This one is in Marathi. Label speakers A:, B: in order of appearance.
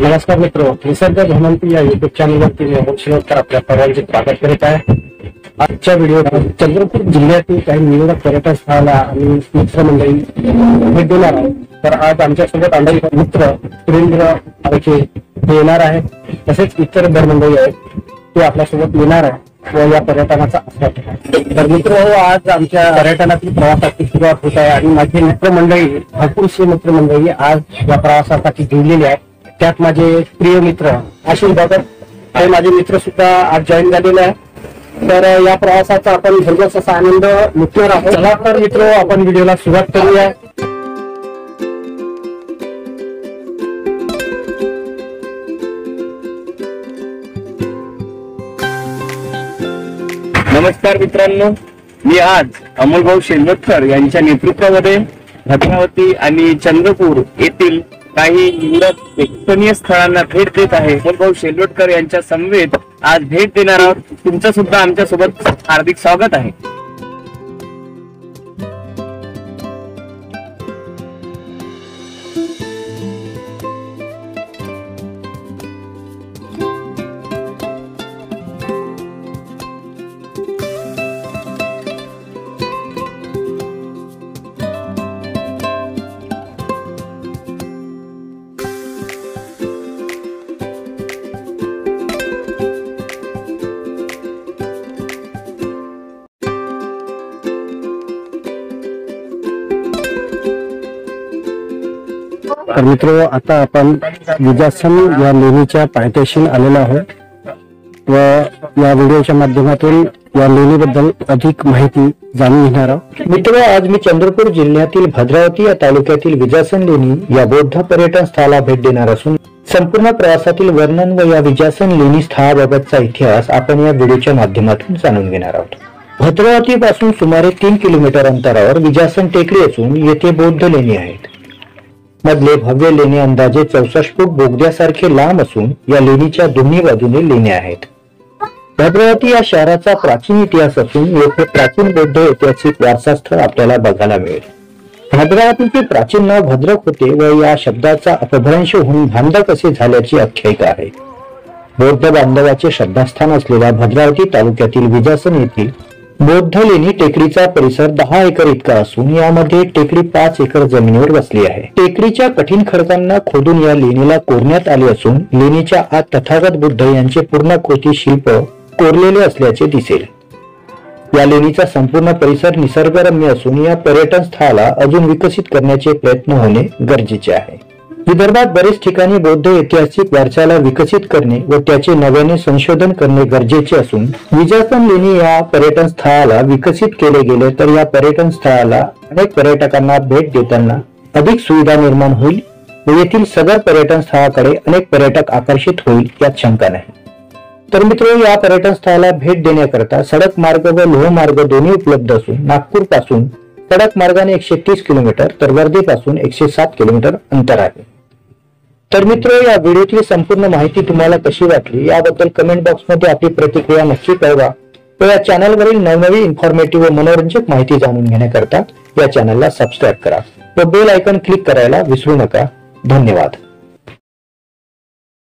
A: नमस्कार मित्रों, निसर्ग भ्रमंती या युट्यूब चॅनलवरती मी अमोल शिरोडकर आपल्या सर्वांचे स्वागत करीत आहे। आजच्या व्हिडिओत चंद्रपूर जिल्ह्यातील काही निवडक पर्यटन स्थळाला आणि मित्रमंडळी भेट देणार आहोत। तर आज आमच्यासोबत आमचे मित्र सुरेंद्र आळके येणार आहेत, तसेच इतर मंडळी आहेत ते आपल्यासोबत येणार आहे व या पर्यटनाचा आस्वाद घेणार। तर मित्र आज आमच्या पर्यटनातील प्रवासाची सुरुवात होत आहे आणि माझे मित्रमंडळी भरपूरशी मित्रमंडळी आज या प्रवासासाठी जोडलेली आहेत। त्यात माझे प्रिय मित्र आशिष बाबर हे माझे मित्र सुद्धा आज जॉईन झालेले आहे। तर या प्रवासाचा आपण भरघोस असा आनंद लुटणार आहोत। चला तर मित्र आपण व्हिडिओला सुरुवात करूया।
B: नमस्कार मित्रांनो, मी आज अमोलभाऊ शेलवटकर यांच्या नेतृत्वामध्ये भद्रावती आणि चंद्रपूर येथील काही निवडक प्रेक्षणीय स्थळांना भेट देत आहे। अमोलभाऊ शेलवटकर यांच्या समवेत आज भेट देणार आहोत। तुमचं सुद्धा आमच्या सोबत हार्दिक स्वागत आहे।
A: तर मित्र आता आपण विजासन या लेणीच्या पायथ्याशी आलेलो आहोत व या व्हिडिओच्या माध्यमातून या लेणीबद्दल अधिक माहिती जाणून घेणार आहोत।
C: मित्र, आज मी चंद्रपूर जिल्ह्यातील भद्रावती या तालुक्यातील विजासन लेणी या बौद्ध पर्यटन स्थळाला भेट देणार असून संपूर्ण प्रवासातील वर्णन व या विजासन लेणी स्थळाबाबतचा इतिहास आपण या व्हिडिओच्या माध्यमातून जाणून घेणार आहोत। भद्रावती पासून सुमारे 3 किलोमीटर अंतरावर विजासन टेकडी असून येथे बौद्ध लेणी आहेत। मधले भव्य लेणे अंदाजे 64 फूट बोगद्यासारखे लांब असून या लेणीच्या दोन्ही बाजूने लेण्या आहेत। भद्रावती या शहराचा प्राचीन इतिहास असून येथे प्राचीन बौद्ध ऐतिहासिक वारसा स्थळ आपल्याला बघायला मिळेल। भद्रावतीचे प्राचीन नाव भद्रक होते व या शब्दाचा अपभ्रंश होऊन भांडक असे झाल्याची आख्यायिका आहे। बौद्ध बांधवाचे श्रद्धास्थान असलेल्या भद्रावती तालुक्यातील विजासन येथील बौद्ध लेणी टेकडीचा परिसर 10 एकर इतका असून यामध्ये टेकडी 5 एकर जमिनीवर वसली आहे। टेकडीच्या कठीण खडकांना खोदून या लेणीला कोरण्यात आले असून लेणीच्या आत तथागत बुद्ध यांचे पूर्णाकृती शिल्प कोरलेले असल्याचे दिसेल। या लेणीचा संपूर्ण परिसर निसर्गरम्य असून या पर्यटन स्थळाला अजून विकसित करण्याचे प्रयत्न होणे गरजेचे आहे। विदर्भात बरेच ठिकाणी बौद्ध ऐतिहासिक वारशाला विकसित करणे व त्याचे नव्याने संशोधन करणे गरजेचे असून विजासन लेणी या पर्यटन स्थळाला विकसित केले गेले तर या पर्यटन स्थळाला अनेक पर्यटकांना भेट देताना अधिक सुविधा निर्माण होईल व येथील सदर पर्यटन स्थळाकडे अनेक पर्यटक आकर्षित होईल यात शंका नाही। तर मित्र, या पर्यटन स्थळाला भेट देण्याकरता सडक मार्ग व लोह मार्ग दोन्ही उपलब्ध असून नागपूर पासून सडक मार्गाने 130 किलोमीटर तर वर्धेपासून 107 किलोमीटर अंतर आहे। तर मित्र, या व्हिडिओतली संपूर्ण माहिती तुम्हाला कशी वाटली याबद्दल कमेंट बॉक्स मध्ये आपली प्रतिक्रिया नक्की कळवा व या चॅनलवरील नवनवीन इन्फॉर्मेटिव्ह व मनोरंजक माहिती जाणून घेण्याकरता या चॅनलला सबस्क्राईब करा व बेल आयकॉन क्लिक करायला विसरू नका। धन्यवाद।